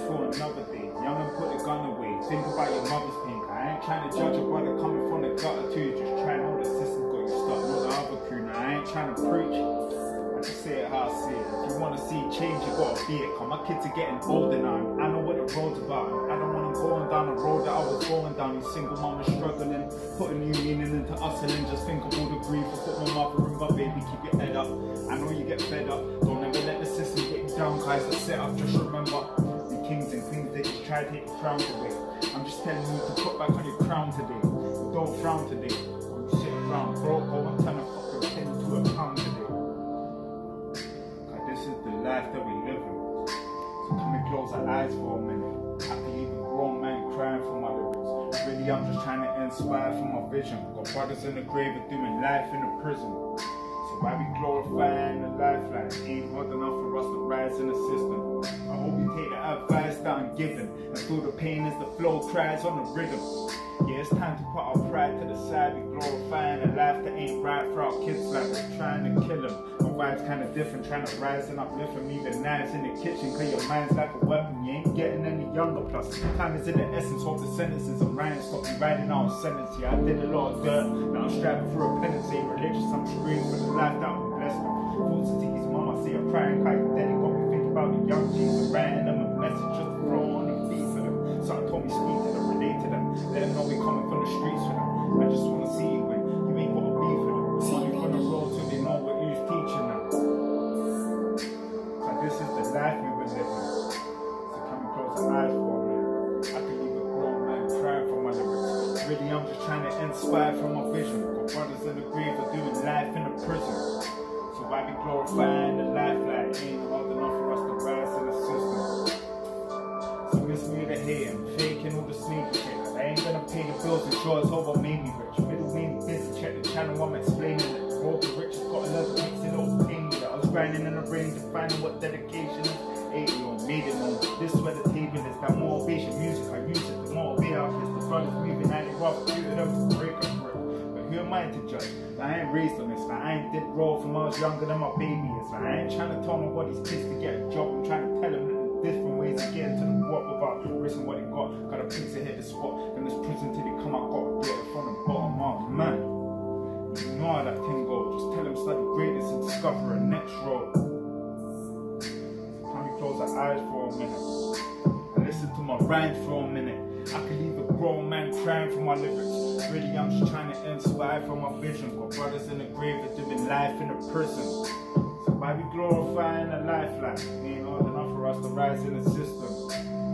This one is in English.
for another day. Young and put the gun away. Think about your mother's pain. I ain't trying to judge a brother coming from the gutter too. Just trying to know the system got you stuck, not the other crew. Now I ain't trying to preach. I just say it how I see it. If you want to see change, you gotta be it. Cause my kids are getting older now. I know what the road's about. I don't want them going down the road that I was going down. You single mama struggling, putting new meaning into hustling. Just think of all the grief. I put my mother in my baby, keep your head up. I know you get fed up. Don't ever let the system get you down, guys. The setup. Just remember, the kings and queens, they just try to take your crown away. I'm just telling you to put back on your crown today. Don't frown today. When you sit around, bro, go and turn a fucking penny to a pound today. This is the life that we live in. So can we close our eyes for a minute? I can leave a grown man crying for my lyrics. Really, I'm just trying to inspire from my vision. Got brothers in the grave and doing life in the prison. So why we glorifying the lifeline? Ain't hard enough for us to rise in the system. I hope you take the advice that I'm giving and feel the pain as the flow cries on the rhythm. Yeah, it's time to put our pride to the side. We glorifying a life that ain't right for our kids, like we're trying to kill them. My vibe's kind of different, trying to rise and uplift them. Leaving knives in the kitchen, cause your mind's like a weapon. You ain't getting any younger, plus time is in the essence of the sentences. I'm writing, stop me writing our sentence. Yeah, I did a lot of dirt, now I'm striving for repentance. Ain't religious, I'm screaming for the life that I'm blessed with. Full cities, mama, I see her crying, cause then it got me thinking about the young Jesus. Writing them a message just to throw on the feet for them. So I told me speak to them, relate to them. Let them know we coming from the streets for them. I just wanna see you when you ain't gotta be for them. Money from the road so they know what you's teaching them. So this is the life we were living. So can we close our eyes for a minute? I can leave a grown man crying for my lyrics. Really, I'm just trying to inspire from my vision. Got brothers in the grave are doing life in the prison. So why be glorifying the lifeline? Ain't hard enough for us to rise in the system. So miss me the hate and faking all the sneaky shit. I ain't gonna pay the bills and sure as over made me rich. Middle name busy, check the channel, I'm explaining it. Road to riches, got another mix it all pain with it. I was grinding in the rain, defining what dedication is. 80 on, made it on. This is where the table is. That motivation music, I use it to motivate our kids. The brothers moving out the rough, due to them to break a brick. But who am I to judge? I ain't raised on this, like I ain't did roll from when I was younger than my baby is. Like I ain't trying to tell nobody's kids to get a job. I'm trying to tell them that different ways to get into the world without risking what they got. Got a place to hit the spot, then this prison till they come out, gotta get it from the bottom. Oh man, you know how that thing goes. Just tell them study greatness and discover a next road. Can we close our eyes for a minute and listen to my rhymes for a minute? I can leave a grown man crying for my lyrics. Really, I'm just trying to inspire from my vision. Got brothers in the grave that doing life in the prison. Why we glorifying a lifeline? Ain't hard enough for us to rise in the system.